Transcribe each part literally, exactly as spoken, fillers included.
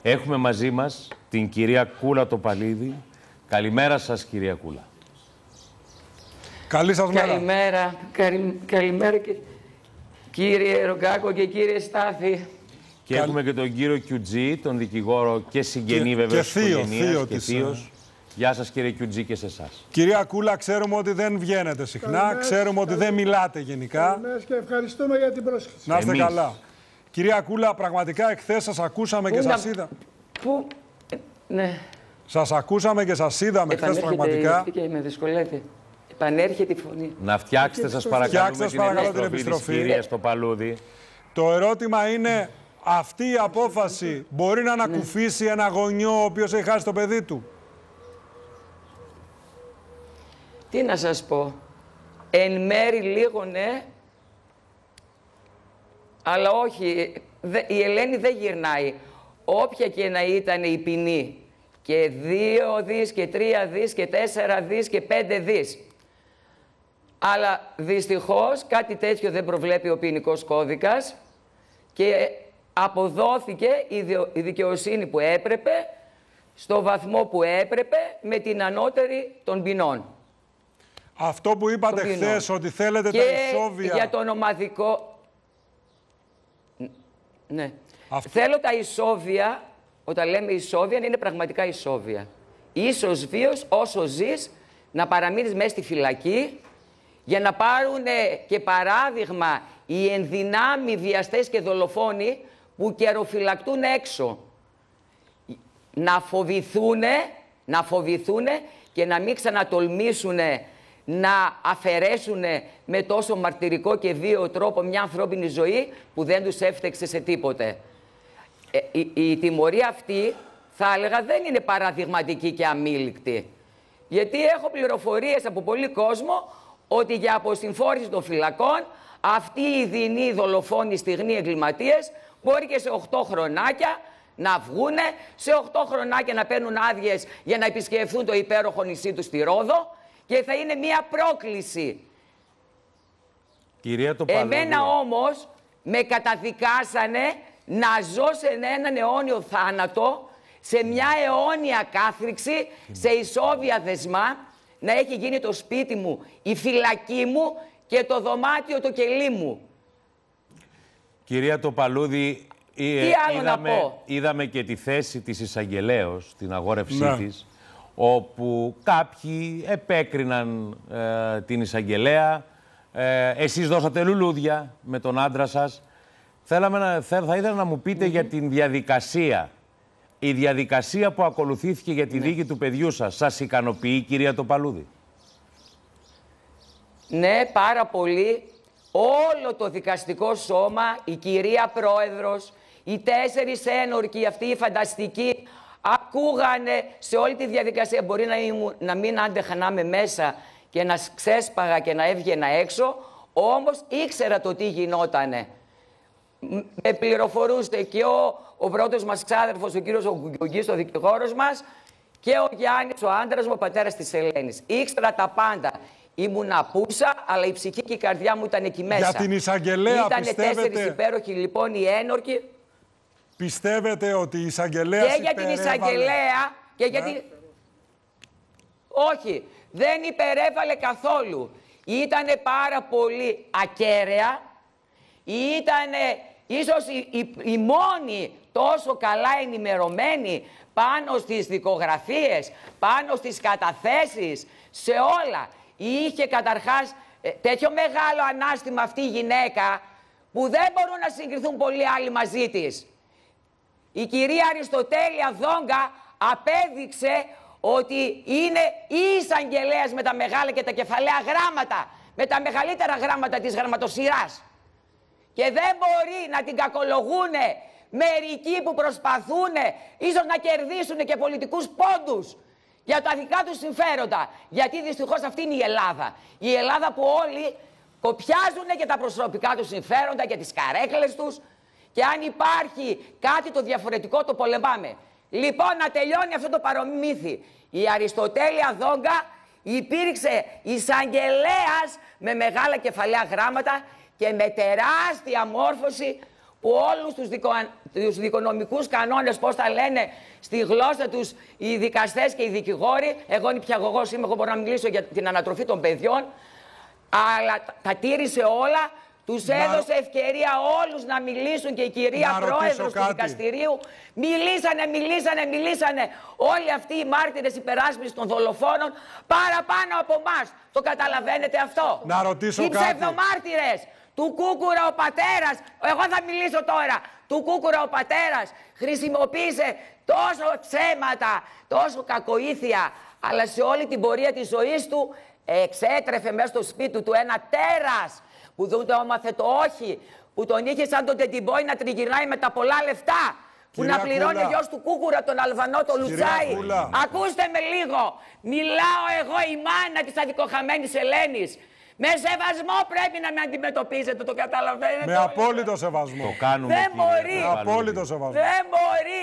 Έχουμε μαζί μας την κυρία Κούλα Τοπαλίδη. Καλημέρα σας, κυρία Κούλα. Καλή σας μέρα. Καλημέρα. Καλη... Καλημέρα και... κύριε Ρογκάκο και κύριε Στάθη. Και Καλ... έχουμε και τον κύριο Κιουτζή, τον δικηγόρο και συγγενή βέβαια της οικογένειας και θείος. Γεια σας, κύριε Κιουτζή, και σε εσάς. Κυρία Κούλα, ξέρουμε ότι δεν βγαίνετε συχνά, καλημέρα, ξέρουμε ότι δεν μιλάτε γενικά. Καλημέρα και ευχαριστούμε για την πρόσκληση. Να είστε Εμείς. καλά. Κυρία Κούλα, πραγματικά εχθές σας ακούσαμε Πού και σας είδα. Πού... Ναι. Σας ακούσαμε και σας είδαμε χθες πραγματικά. Και με δυσκολεύει. Επανέρχεται η φωνή. Να φτιάξετε, σας παρακαλούμε, την, παρακαλώ, την επιστροφή της κυρίας Τοπαλούδη. Το ερώτημα είναι, αυτή η απόφαση μπορεί να ανακουφίσει ναι. ένα γονιό ο οποίος έχει χάσει το παιδί του? Τι να σας πω. Εν μέρη λίγο ναι, αλλά όχι. Η Ελένη δεν γυρνάει. Όποια και να ήταν η ποινή, και δύο δις και τρία δις και τέσσερα δις και πέντε δις. Αλλά δυστυχώς κάτι τέτοιο δεν προβλέπει ο ποινικός κώδικας και αποδόθηκε η δικαιοσύνη που έπρεπε, στο βαθμό που έπρεπε, με την ανώτερη των ποινών. Αυτό που είπατε χθες, ότι θέλετε και τα ισόβια... για τον ομαδικό... Ναι. Αυτό... Θέλω τα ισόβια, όταν λέμε ισόβια, είναι πραγματικά ισόβια. Ίσος βίος, όσο ζεις, να παραμείνεις μέσα στη φυλακή, για να πάρουν και παράδειγμα οι ενδυνάμοι βιαστές και δολοφόνοι που καιροφυλακτούν έξω. Να φοβηθούνε, να φοβηθούνε και να μην ξανατολμήσουν να αφαιρέσουν με τόσο μαρτυρικό και βίαιο τρόπο μια ανθρώπινη ζωή που δεν τους έφτεξε σε τίποτε. Ε, η, η τιμωρία αυτή, θα έλεγα, δεν είναι παραδειγματική και αμήλικτη. Γιατί έχω πληροφορίες από πολύ κόσμο ότι για αποσυμφόρηση των φυλακών αυτοί οι δεινοί δολοφόνοι, στιγνοί εγκληματίες μπορεί και σε οκτώ χρονάκια να βγούνε, σε οκτώ χρονάκια να παίρνουν άδειες για να επισκεφθούν το υπέροχο νησί του στη Ρόδο και θα είναι μία πρόκληση. Κυρία Τοπαλούδη. Εμένα όμως με καταδικάσανε να ζω σε έναν αιώνιο θάνατο, σε μια αιώνια κάθριξη, σε ισόβια δεσμά, να έχει γίνει το σπίτι μου, η φυλακή μου και το δωμάτιο το κελί μου. Κυρία Τοπαλούδη, Τι άλλο είδαμε, να πω. είδαμε και τη θέση της εισαγγελέως, την αγόρευσή ναι. της, όπου κάποιοι επέκριναν ε, την εισαγγελέα. Ε, εσείς δώσατε λουλούδια με τον άντρα σας. Θέλαμε να, θα ήθελα να μου πείτε mm-hmm. για την διαδικασία. Η διαδικασία που ακολουθήθηκε για τη ναι. δίκη του παιδιού σας, σας ικανοποιεί, κυρία Τοπαλούδη? Ναι, πάρα πολύ. Όλο το δικαστικό σώμα, η κυρία Πρόεδρος, οι τέσσερις ένορκοι, αυτοί οι φανταστικοί, ακούγανε σε όλη τη διαδικασία. Μπορεί να, ήμουν, να μην άντεχα να είμαι μέσα και να ξέσπαγα και να έβγαινα έξω, όμως ήξερα το τι γινότανε. Με πληροφορούστε και ο, ο πρώτος μας ξάδερφος, ο κύριος Ογκουγγής, ο δικηγόρος μας, και ο Γιάννης, ο άντρας μου, ο πατέρας της Ελένης. Ήξερα τα πάντα. Ήμουν απούσα, αλλά η ψυχή και η καρδιά μου ήταν εκεί μέσα. Για την εισαγγελέα Ήτανε πιστεύετε... τέσσερις υπέροχοι λοιπόν οι ένορκοι. Πιστεύετε ότι η εισαγγελέα Και για την εισαγγελέα και ναι. γιατί... Όχι, δεν υπερέβαλε καθόλου. Ήτανε πάρα πολύ ακέραια. Ήτανε ίσως η, η, η μόνη τόσο καλά ενημερωμένη πάνω στις δικογραφίες, πάνω στις καταθέσεις, σε όλα. Είχε καταρχάς ε, τέτοιο μεγάλο ανάστημα αυτή η γυναίκα που δεν μπορούν να συγκριθούν πολλοί άλλοι μαζί της. Η κυρία Αριστοτέλεια Δόγκα απέδειξε ότι είναι η εισαγγελέας με τα μεγάλα και τα κεφαλαία γράμματα, με τα μεγαλύτερα γράμματα της γραμματοσυράς. Και δεν μπορεί να την κακολογούνε μερικοί που προσπαθούν ίσως να κερδίσουν και πολιτικούς πόντους για τα δικά τους συμφέροντα. Γιατί δυστυχώς αυτή είναι η Ελλάδα. Η Ελλάδα που όλοι κοπιάζουν και τα προσωπικά τους συμφέροντα και τις καρέκλες τους. Και αν υπάρχει κάτι το διαφορετικό το πολεμάμε. Λοιπόν, να τελειώνει αυτό το παρομύθι. Η Αριστοτέλεια Δόγκα υπήρξε εισαγγελέας με μεγάλα κεφαλαία γράμματα και με τεράστια μόρφωση που όλους τους, δικο... τους δικονομικούς κανόνες, πώς τα λένε στη γλώσσα τους οι δικαστές και οι δικηγόροι, εγώ νηπιαγωγός είμαι, εγώ μπορώ να μιλήσω για την ανατροφή των παιδιών, αλλά τα τήρησε όλα. Τους να... έδωσε ευκαιρία όλους να μιλήσουν και η κυρία να Πρόεδρος του δικαστηρίου. Μιλήσανε, μιλήσανε, μιλήσανε. Όλοι αυτοί οι μάρτυρες υπεράσπισης των δολοφόνων παραπάνω από εμάς. Το καταλαβαίνετε αυτό? Να ρωτήσω οι κάτι. Οι ψευδομάρτυρες του Κούκουρα ο πατέρας, εγώ θα μιλήσω τώρα, του Κούκουρα ο πατέρας χρησιμοποίησε τόσο ψέματα, τόσο κακοήθεια, αλλά σε όλη την πορεία της ζωής του εξέτρεφε μέσα στο σπίτι του ένα τέρας που δεν το έμαθε το όχι, που τον είχε σαν τον τεντιμπόι να τριγυρνάει με τα πολλά λεφτά, που Κυρία να πληρώνει ο γιος του Κούκουρα, τον Αλβανό, τον Λουτσάι. Ακούστε με λίγο, μιλάω εγώ η μάνα της αδικοχαμένης Ελένης. Με σεβασμό πρέπει να με αντιμετωπίζετε, το καταλαβαίνετε? Με απόλυτο σεβασμό. Το κάνουμε. Δεν μπορεί. Με απόλυτο σεβασμό. Δεν μπορεί.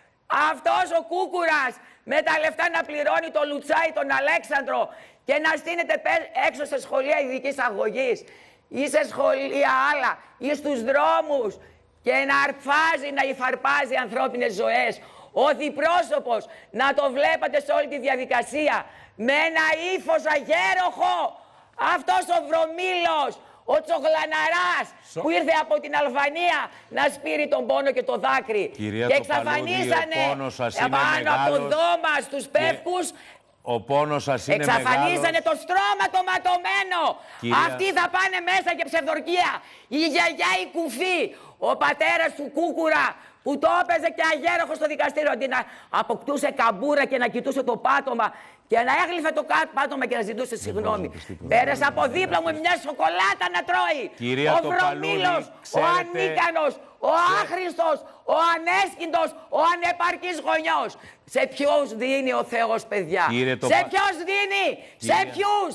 Αυτός ο Κούκουρας με τα λεφτά να πληρώνει τον Λουτσάι, τον Αλέξανδρο και να στείνεται έξω σε σχολεία ειδικής αγωγής ή σε σχολεία άλλα ή στους δρόμους και να αρφάζει, να υφαρπάζει ανθρώπινες ζωές. Ο διπρόσωπος, να το βλέπατε σε όλη τη διαδικασία, με ένα ύφος αγέροχο. Αυτός ο Βρωμήλος, ο Τσογλαναράς, Σο... που ήρθε από την Αλβανία να σπείρει τον πόνο και το δάκρυ. Κυρία και εξαφανίσανε πάνω από το δώμα στους πεύκους. Ο πόνος σας είναι εξαφανίζανε μεγάλος. Το στρώμα το ματωμένο. Κυρία... Αυτοί θα πάνε μέσα και ψευδορκία. Η γιαγιά η κουφή, ο πατέρας του Κούκουρα που το έπαιζε και αγέροχο στο δικαστήριο, αντί να αποκτούσε καμπούρα και να κοιτούσε το πάτωμα και να έγλυφε το πάτωμα και να ζητούσε συγγνώμη. Πέρασε από δίπλα μου μια σοκολάτα να τρώει. Κυρία ο Βρωμήλος, ο ανίκανος, ο άχρηστος, ο ανέσκυντος, ο ανεπαρκής γονιός. Σε ποιους δίνει ο Θεός, παιδιά? Το... Σε ποιους δίνει? Κυρία... Σε ποιους?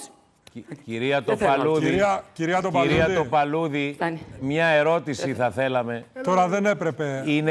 Κυρία Τοπαλούδη, κυρία, κυρία Τοπαλούδη, κυρία Τοπαλούδη, μια ερώτηση θα θέλαμε. Τώρα δεν έπρεπε. Είναι